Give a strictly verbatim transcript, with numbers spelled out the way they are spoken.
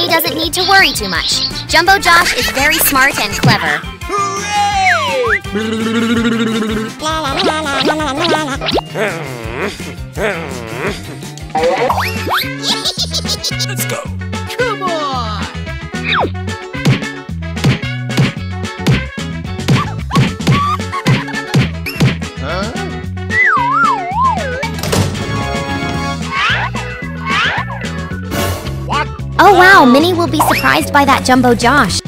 Minnie doesn't need to worry too much. Jumbo Josh is very smart and clever. Let's go! Come on! Huh? Oh wow, Minnie will be surprised by that Jumbo Josh.